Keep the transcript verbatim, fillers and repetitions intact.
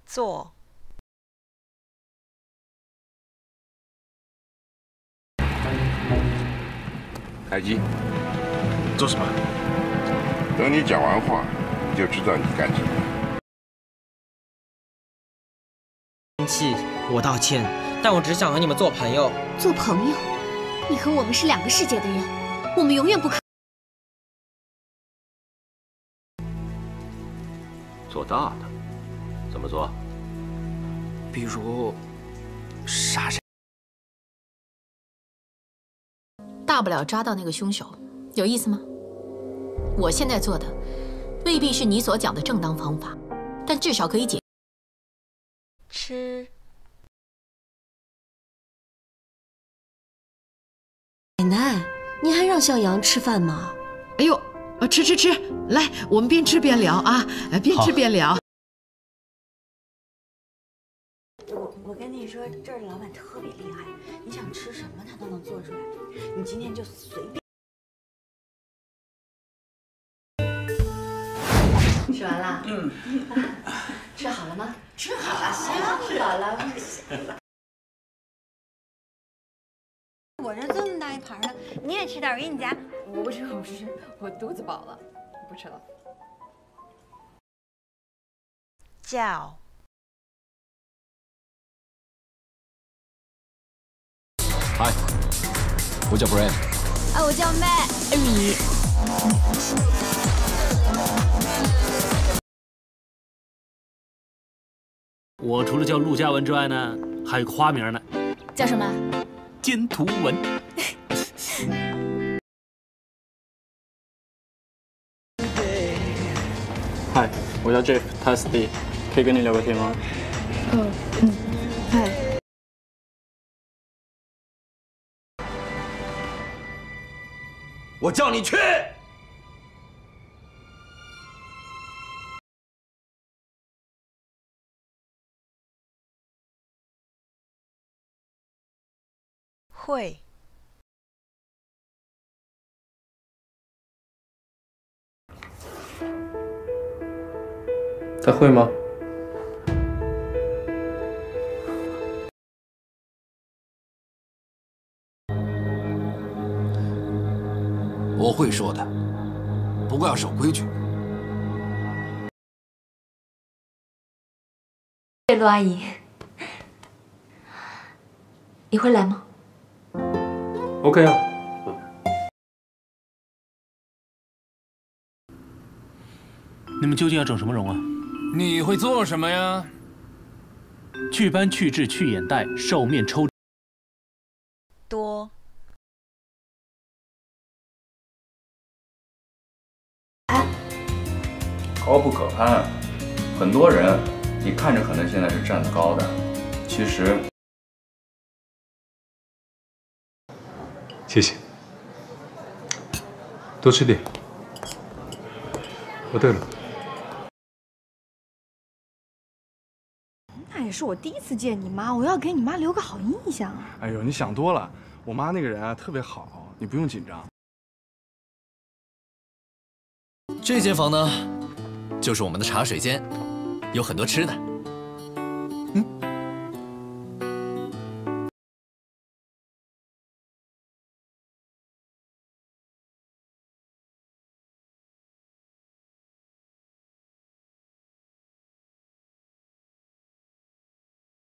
坐。 开机。 做什么？ 等你讲完话，你就知道你干什么。 生气，我道歉，但我只想和你们做朋友。 做朋友？你和我们是两个世界的人，我们永远不可。 做大的，怎么做？ 比如杀谁？ 大不了抓到那个凶手，有意思吗？我现在做的未必是你所讲的正当方法，但至少可以解。 吃。 奶奶，您还让向阳吃饭吗？ 哎呦，吃吃吃，来，我们边吃边聊啊，边吃边聊。 我我跟你说，这儿的老板特别厉害，你想吃什么他都能做出来。你今天就随便。 吃完了？嗯。吃好了吗？ 吃好了，香吃好了。 我这这么大一盘呢，你也吃点，我给你夹。 我不吃，我不吃，我肚子饱了，不吃了。 叫。 嗨，我叫 Brand。 啊，我叫 May。 你。 我除了叫陆嘉文之外呢，还有个花名呢， 叫什么？ 尖图文。 嗨，我叫 Jeff， 他是 Steve， 可以跟你聊个天吗？ 嗯嗯，嗨。 我叫你去。 会。 他会吗？ 我会说的，不过要守规矩。 谢陆阿姨，你会来吗 ？OK 啊。 你们究竟要整什么容啊？ 你会做什么呀？ 祛斑、去痣、去眼袋、瘦面抽。 多。 高不可攀，很多人你看着可能现在是站得高的，其实…… 谢谢，多吃点。哦，对了。 那也是我第一次见你妈，我要给你妈留个好印象啊！ 哎呦，你想多了，我妈那个人啊特别好，你不用紧张。 这间房呢，就是我们的茶水间，有很多吃的。